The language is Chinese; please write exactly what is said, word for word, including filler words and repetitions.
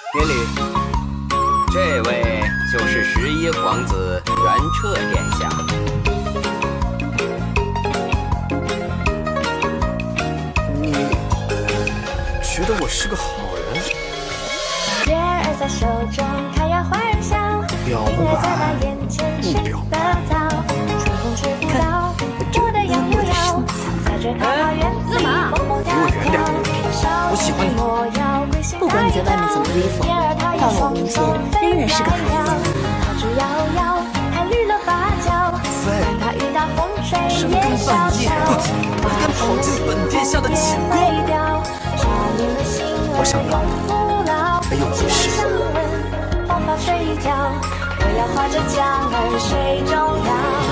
免礼。这位就是十一皇子元彻殿下。 你觉得我是个好人？ 月儿在手中开呀花儿笑， 表云儿在那白眼前睡不表得早，春风吹不倒我的杨柳腰，在这桃花源里蹦蹦跳跳， 我喜欢你。 不管你在外面怎么威风，到了我面前仍然是个孩子。桃枝摇摇，还绿了芭蕉，管他雨打风吹也潇潇。 我敢跑进本殿下的寝宫。我想要的没有你事。 黄发垂髫，我要划着桨儿水中摇。